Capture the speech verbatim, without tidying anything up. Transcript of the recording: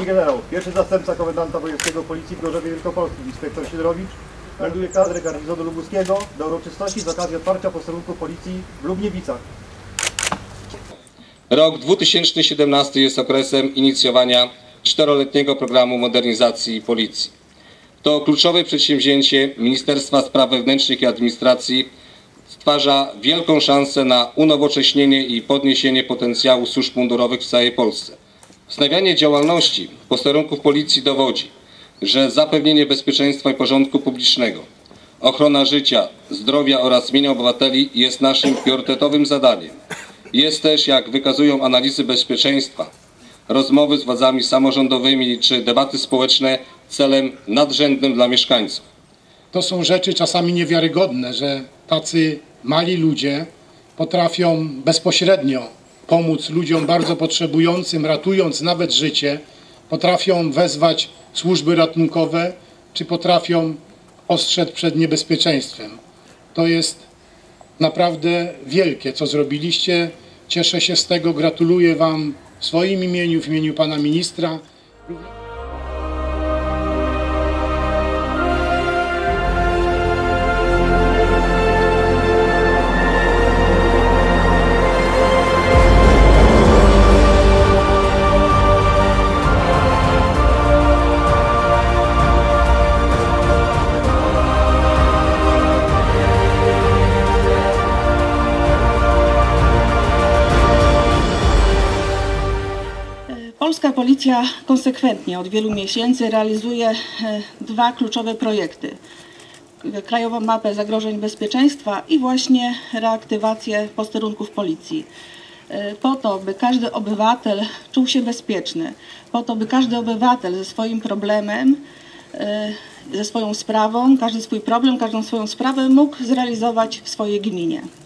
Pani generał, pierwszy zastępca komendanta wojewódzkiego Policji w Gorzowie Wielkopolskim, inspektor Siedorowicz, melduje kadrę garnizonu lubuskiego do uroczystości z okazji otwarcia posterunku Policji w Lubniewicach. Rok dwa tysiące siedemnasty jest okresem inicjowania czteroletniego programu modernizacji Policji. To kluczowe przedsięwzięcie Ministerstwa Spraw Wewnętrznych i Administracji stwarza wielką szansę na unowocześnienie i podniesienie potencjału służb mundurowych w całej Polsce. Wznawianie działalności posterunków Policji dowodzi, że zapewnienie bezpieczeństwa i porządku publicznego, ochrona życia, zdrowia oraz mienia obywateli jest naszym priorytetowym zadaniem. Jest też, jak wykazują analizy bezpieczeństwa, rozmowy z władzami samorządowymi czy debaty społeczne celem nadrzędnym dla mieszkańców. To są rzeczy czasami niewiarygodne, że tacy mali ludzie potrafią bezpośrednio pomóc ludziom bardzo potrzebującym, ratując nawet życie, potrafią wezwać służby ratunkowe, czy potrafią ostrzec przed niebezpieczeństwem. To jest naprawdę wielkie, co zrobiliście. Cieszę się z tego, gratuluję Wam w swoim imieniu, w imieniu Pana Ministra. Polska Policja konsekwentnie od wielu miesięcy realizuje dwa kluczowe projekty. Krajową mapę zagrożeń bezpieczeństwa i właśnie reaktywację posterunków Policji. Po to, by każdy obywatel czuł się bezpieczny, po to, by każdy obywatel ze swoim problemem, ze swoją sprawą, każdy swój problem, każdą swoją sprawę mógł zrealizować w swojej gminie.